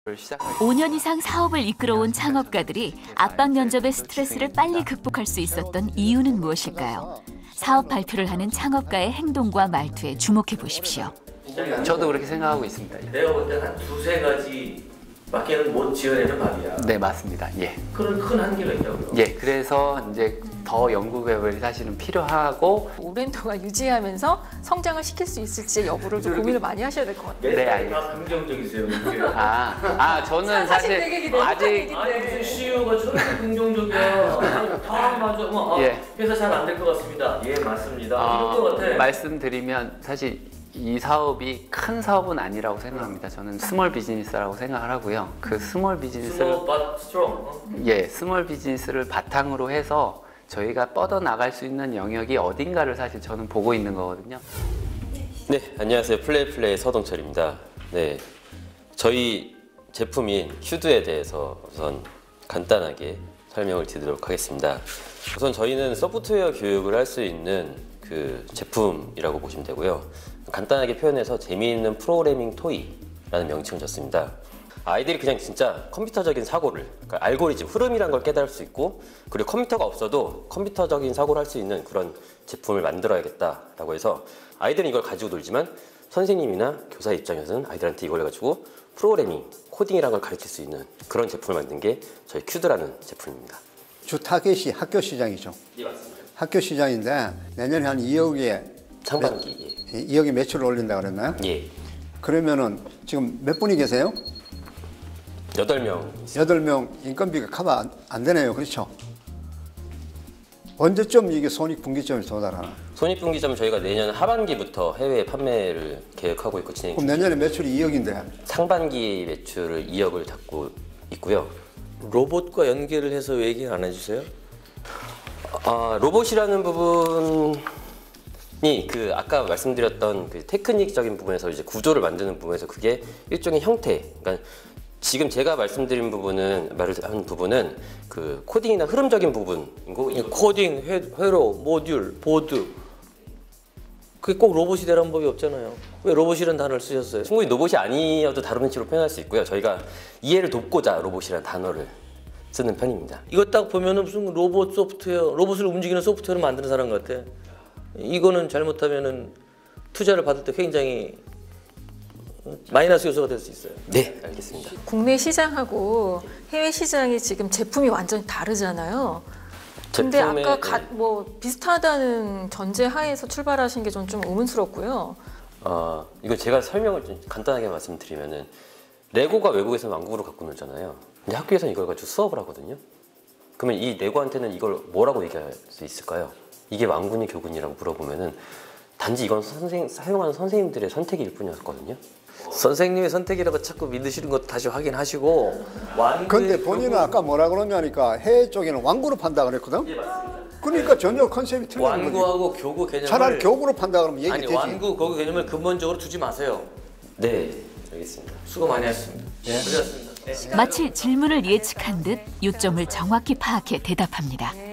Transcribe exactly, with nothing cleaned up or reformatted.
오 년 이상 사업을 이끌어온 창업가들이 압박 면접의 스트레스를 빨리 극복할 수 있었던 이유는 무엇일까요? 사업 발표를 하는 창업가의 행동과 말투에 주목해 보십시오. 저도 그렇게 생각하고 있습니다. 내가 볼 때는 한 두세 가지 밖에는 못 지어내는 밥이야. 네, 맞습니다. 예. 그런 큰 한계가 있다고요? 예, 그래서 이제 더 연구 개발이 사실은 필요하고 오랜 동안 유지하면서 성장을 시킬 수 있을지 여부를 좀 고민을 많이 하셔야 될 것 같아요. 네, 알겠습니다. 긍정적이세요. 아, 아 저는 사실 아직 아니 무슨 씨이오가 저렇게 긍정적이야. 다 맞아. 뭐, 아, 예. 회사 잘 안 될 것 같습니다. 예, 맞습니다. 어, 이럴 것 같아. 말씀드리면 사실 이 사업이 큰 사업은 아니라고 생각합니다. 저는 스몰 비즈니스라고 생각을 하고요. 그 스몰 비즈니스를 Small but strong. 어? 예, 스몰 비즈니스를 바탕으로 해서 저희가 뻗어 나갈 수 있는 영역이 어딘가를 사실 저는 보고 있는 거거든요. 네, 안녕하세요. 플레이플레이 서동철입니다. 네, 저희 제품인 큐드에 대해서 우선 간단하게 설명을 드리도록 하겠습니다. 우선 저희는 소프트웨어 교육을 할 수 있는 그 제품이라고 보시면 되고요. 간단하게 표현해서 재미있는 프로그래밍 토이라는 명칭을 줬습니다. 아이들이 그냥 진짜 컴퓨터적인 사고를, 그러니까 알고리즘, 흐름이란 걸 깨달을 수 있고, 그리고 컴퓨터가 없어도 컴퓨터적인 사고를 할 수 있는 그런 제품을 만들어야겠다라고 해서 아이들은 이걸 가지고 놀지만 선생님이나 교사 입장에서는 아이들한테 이걸 가지고 프로그래밍, 코딩이라는 걸 가르칠 수 있는 그런 제품을 만든 게 저희 큐드라는 제품입니다. 주 타겟이 학교 시장이죠. 예, 맞습니다. 학교 시장인데 내년에 한 이억의 상반기. 매, 이억의 매출을 올린다 그랬나요? 예. 그러면은 지금 몇 분이 계세요? 여덟 명. 여덟 명 인건비가 커버 안, 안 되네요. 그렇죠? 언제쯤 이게 손익분기점에 도달하나? 손익분기점 저희가 내년 하반기부터 해외 판매를 계획하고 있고 진행 그럼 중입니다. 내년에 매출이 이억인데 상반기 매출을 이억을 잡고 있고요. 로봇과 연계를 해서 왜 얘기 안 해주세요? 아, 로봇이라는 부분이 그 아까 말씀드렸던 그 테크닉적인 부분에서 이제 구조를 만드는 부분에서 그게 일종의 형태. 그러니까 지금 제가 말씀드린 부분은 말을 한 부분은 그 코딩이나 흐름적인 부분이고 코딩, 회, 회로, 모듈, 보드. 그게 꼭 로봇이 되라는 법이 없잖아요. 왜 로봇이라는 단어를 쓰셨어요? 충분히 로봇이 아니어도 다른 방식으로 표현할 수 있고요. 저희가 이해를 돕고자 로봇이라는 단어를 쓰는 편입니다. 이거 딱 보면은 무슨 로봇 소프트웨어, 로봇을 움직이는 소프트웨어를 만드는 사람 같아. 이거는 잘못하면은 투자를 받을 때 굉장히 마이너스 요소가 될 수 있어요. 네, 알겠습니다. 국내 시장하고 해외 시장이 지금 제품이 완전히 다르잖아요. 근데 제품의, 아까 가, 네. 뭐 비슷하다는 전제 하에서 출발하신 게 좀 좀 의문스럽고요. 어, 이거 제가 설명을 좀 간단하게 말씀드리면은 레고가 외국에서는 왕국으로 갖고 놀잖아요. 근데 학교에서는 이걸 가지고 수업을 하거든요. 그러면 이 레고한테는 이걸 뭐라고 얘기할 수 있을까요? 이게 왕군이 교군이라고 물어보면은 단지 이건 선생, 사용하는 선생님들의 선택일 뿐이었거든요. 선생님의 선택이라고 자꾸 믿으시는 것도 다시 확인하시고. 근데 본인은 아까 뭐라 그러냐니까 해외 쪽에는 왕구로 판다 그랬거든? 예, 맞습니다. 그러니까 전혀 컨셉이 틀린 거지. 완구하고 교구 개념을 차라리 교구로 판다 그러면 얘기 아니 되지. 완구 교구 개념을 근본적으로 두지 마세요. 네, 알겠습니다. 수고 많이 했습니다. 네. 고생하셨습니다. 네. 마치 질문을 예측한 듯 요점을 정확히 파악해 대답합니다.